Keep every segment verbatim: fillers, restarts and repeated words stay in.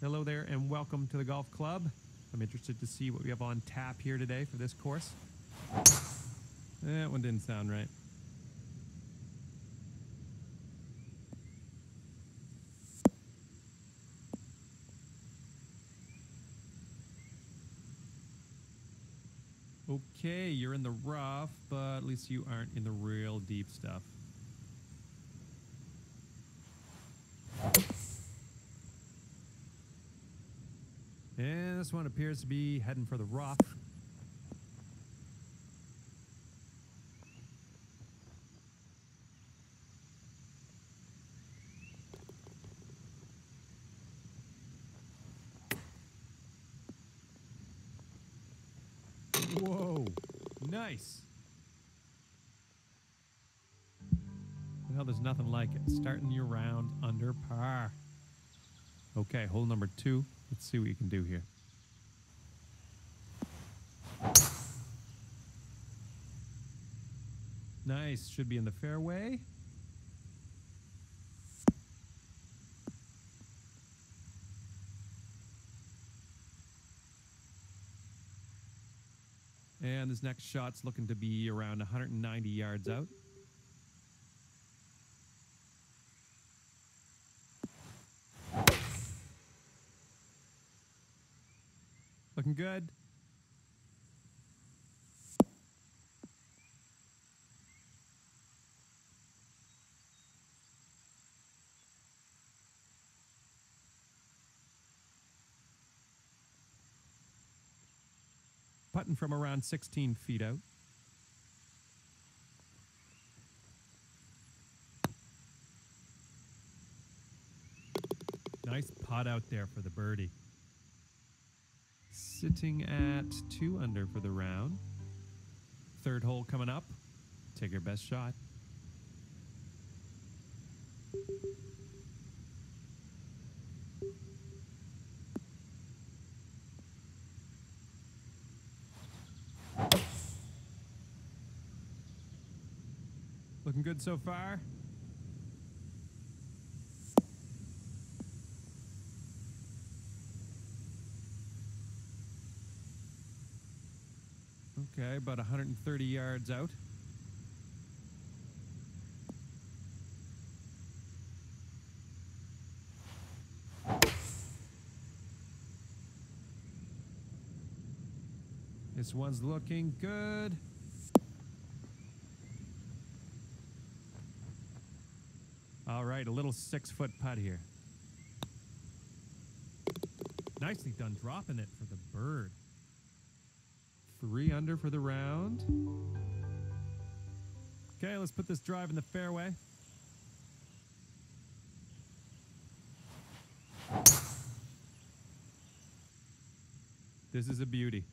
Hello there and welcome to the golf club. I'm interested to see what we have on tap here today for this course. That one didn't sound right. Okay, you're in the rough, but at least you aren't in the real deep stuff. And this one appears to be heading for the rough. Whoa, nice. Well, there's nothing like it. Starting your round under par. Okay, hole number two. Let's see what you can do here. Nice, should be in the fairway. And this next shot's looking to be around one hundred ninety yards out. Looking good. Putting from around sixteen feet out. Nice putt out there for the birdie. Sitting at two under for the round. Third hole coming up. Take your best shot. Looking good so far. Okay, about one hundred thirty yards out. This one's looking good. All right, a little six-foot putt here. Nicely done dropping it for the bird. Three under for the round. Okay, let's put this drive in the fairway. This is a beauty.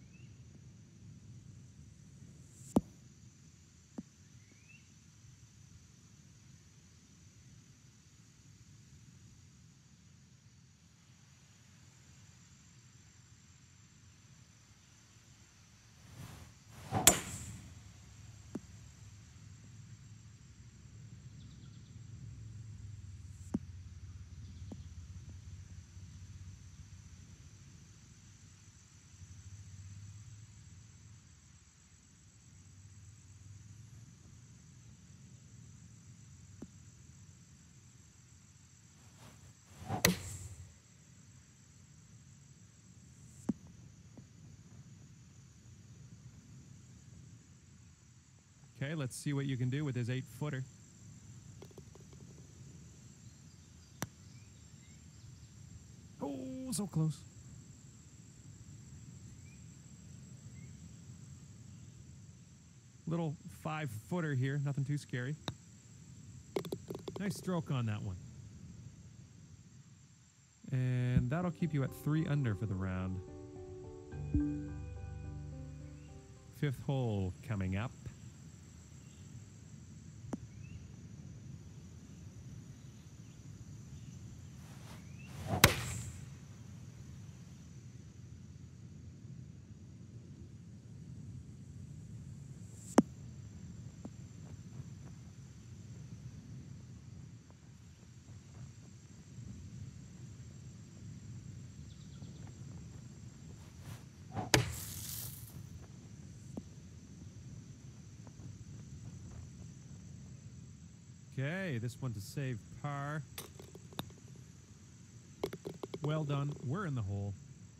Okay, let's see what you can do with his eight-footer. Oh, so close. Little five-footer here, nothing too scary. Nice stroke on that one. And that'll keep you at three under for the round. Fifth hole coming up. Okay, this one to save par. Well done. We're in the hole.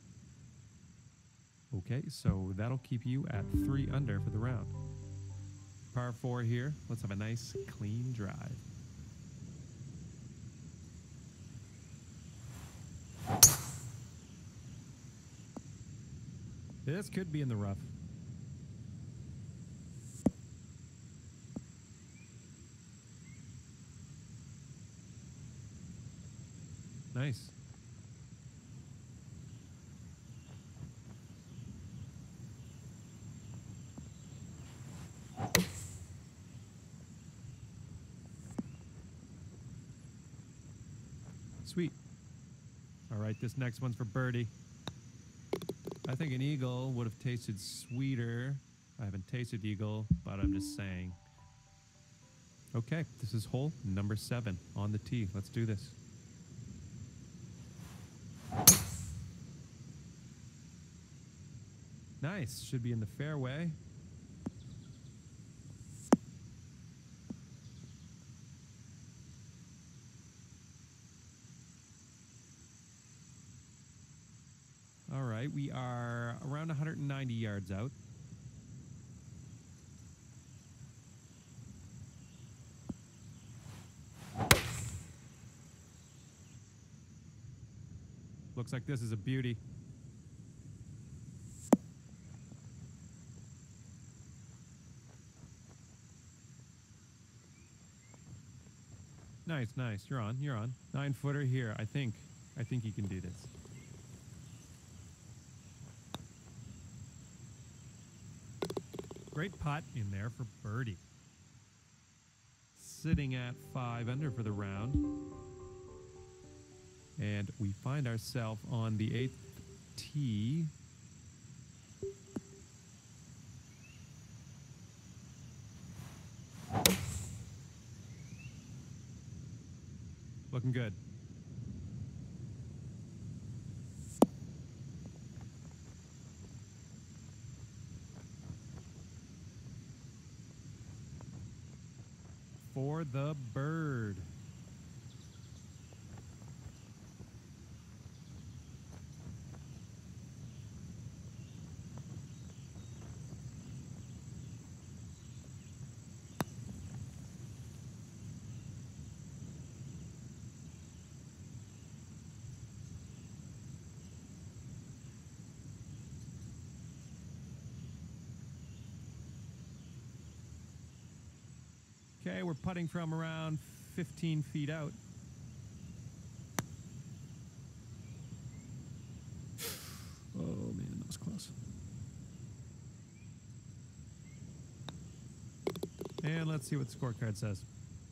Okay, so that'll keep you at three under for the round. Par four here. Let's have a nice clean drive. This could be in the rough. Nice. Sweet. All right, this next one's for birdie. I think an eagle would have tasted sweeter. I haven't tasted eagle, but I'm just saying. Okay, this is hole number seven on the tee. Let's do this. Nice. Should be in the fairway. All right, we are around one hundred ninety yards out. Looks like this is a beauty. Nice, nice. You're on, you're on. Nine footer here. I think, I think you can do this. Great putt in there for birdie. Sitting at five under for the round. And we find ourselves on the eighth tee. Looking good. For the bird. Okay, we're putting from around fifteen feet out. Oh man, that was close. And let's see what the scorecard says.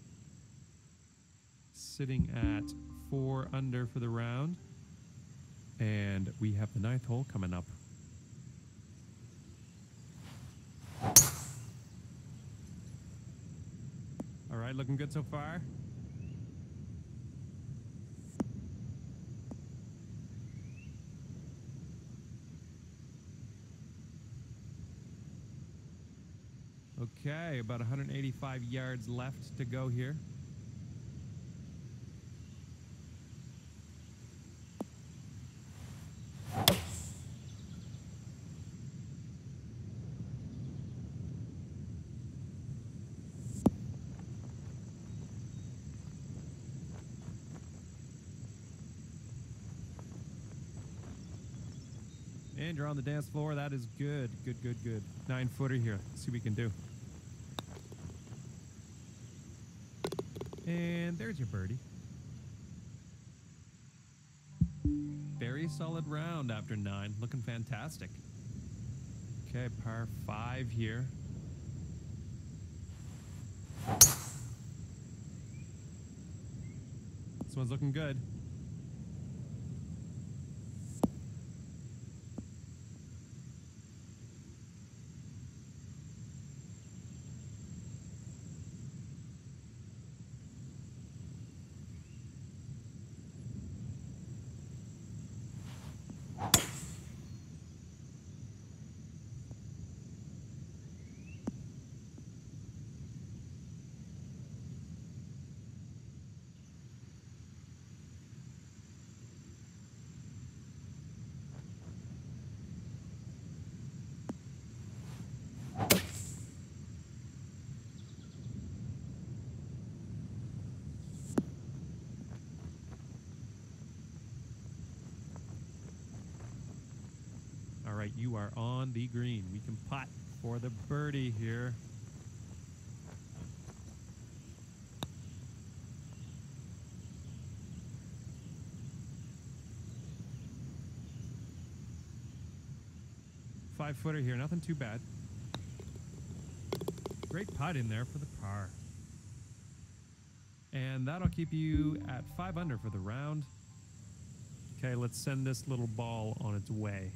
Sitting at four under for the round. And we have the ninth hole coming up. All right, looking good so far. Okay, about one hundred eighty-five yards left to go here. And you're on the dance floor. That is good. Good, good, good. Nine footer here. Let's see what we can do. And there's your birdie. Very solid round after nine. Looking fantastic. Okay, par five here. This one's looking good. right, you are on the green. We can putt for the birdie here. Five footer here, nothing too bad. Great putt in there for the par. And that'll keep you at five under for the round. Okay, let's send this little ball on its way.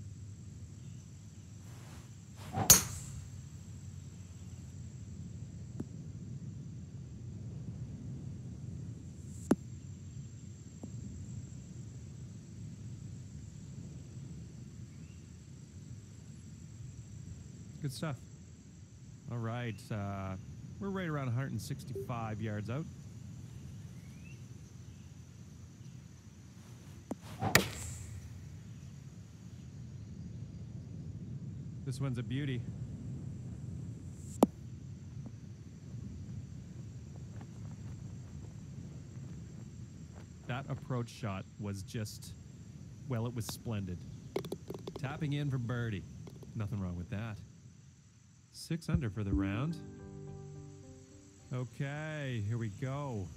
Good stuff. All right, uh, we're right around one hundred sixty-five yards out. This one's a beauty. That approach shot was just, well, it was splendid. Tapping in for birdie. Nothing wrong with that. Six under for the round. Okay, here we go.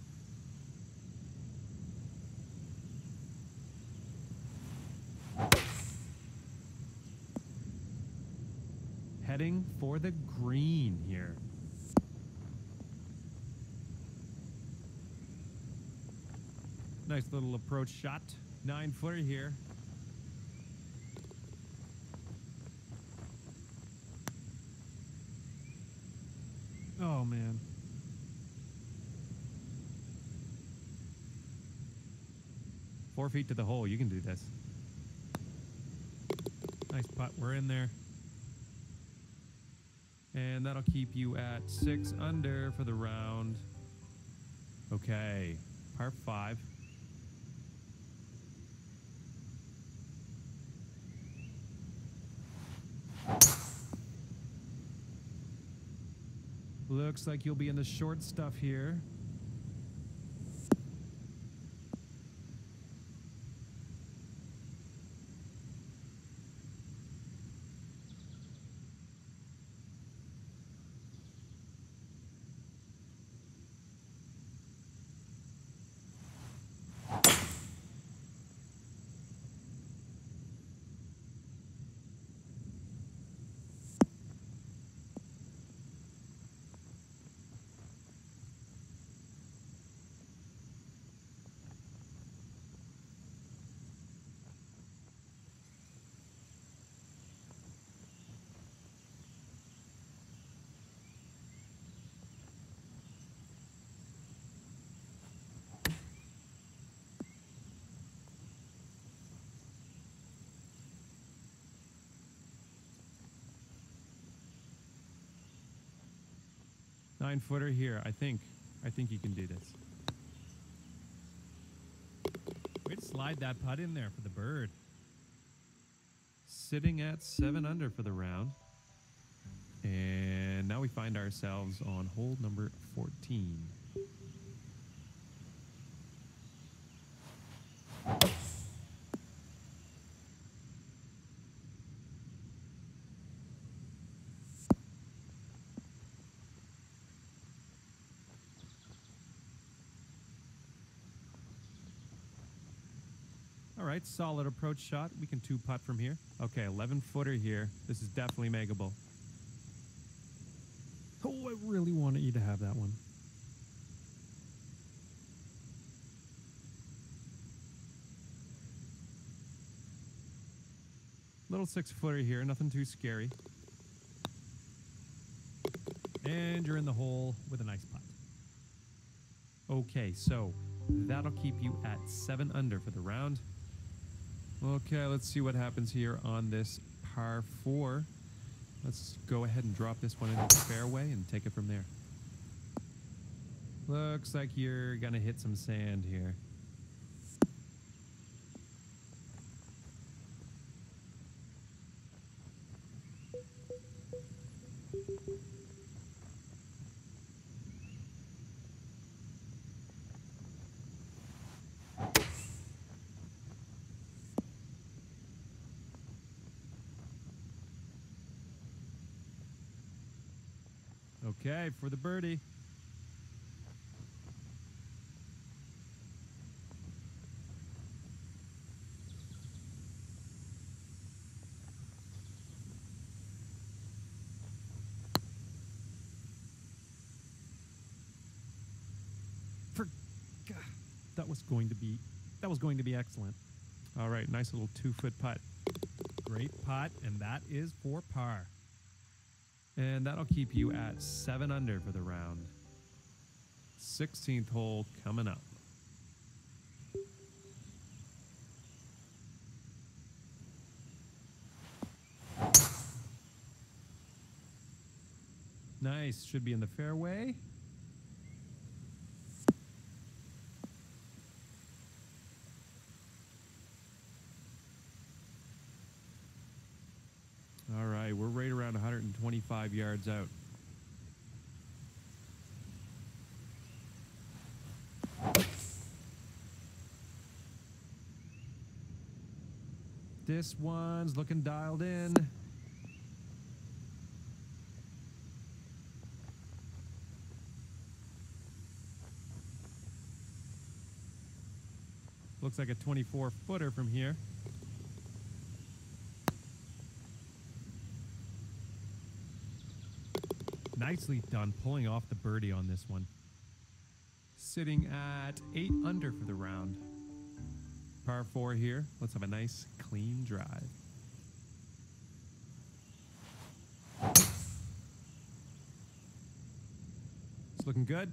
Heading for the green here. Nice little approach shot. Nine footer here. Oh, man. Four feet to the hole. You can do this. Nice putt. We're in there. And that'll keep you at six under for the round. Okay. Par five. Looks like you'll be in the short stuff here. Nine footer here. I think. I think you can do this. Way to slide that putt in there for the bird. Sitting at seven under for the round. And now we find ourselves on hole number fourteen. All right, solid approach shot. We can two putt from here. Okay, eleven footer here. This is definitely makeable. Oh, I really wanted you to have that one. Little six footer here, nothing too scary. And you're in the hole with a nice putt. Okay, so that'll keep you at seven under for the round. Okay, let's see what happens here on this par four. Let's go ahead and drop this one into the fairway and take it from there. Looks like you're gonna hit some sand here. Okay, for the birdie. For God, that was going to be that was going to be excellent. All right, nice little two-foot putt. Great putt, and that is for par. And that'll keep you at seven under for the round. sixteenth hole coming up. Nice, should be in the fairway. All right, we're right around one hundred twenty-five yards out. This one's looking dialed in. Looks like a twenty-four footer from here. Nicely done pulling off the birdie on this one. Sitting at eight under for the round. Par four here. Let's have a nice clean drive. It's looking good.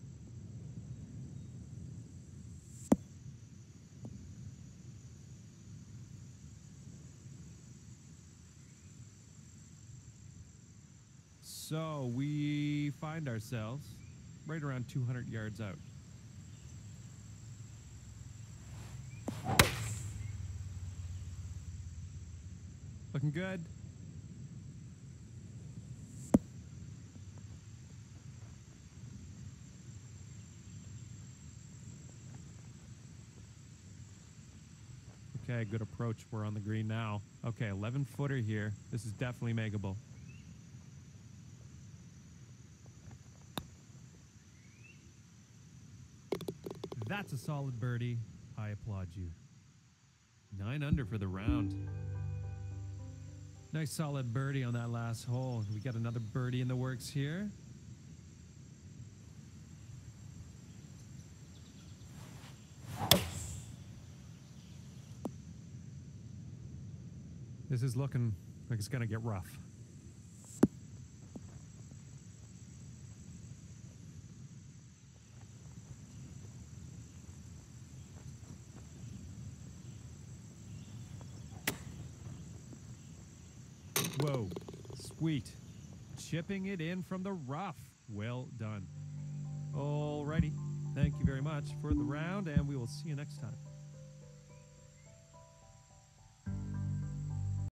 So we find ourselves right around two hundred yards out. Looking good. Okay, good approach. We're on the green now. Okay, eleven footer here. This is definitely makeable. That's a solid birdie. I applaud you. Nine under for the round. Nice solid birdie on that last hole. We got another birdie in the works here. This is looking like it's gonna get rough. Whoa, sweet. Chipping it in from the rough. Well done. Alrighty. Thank you very much for the round, and we will see you next time.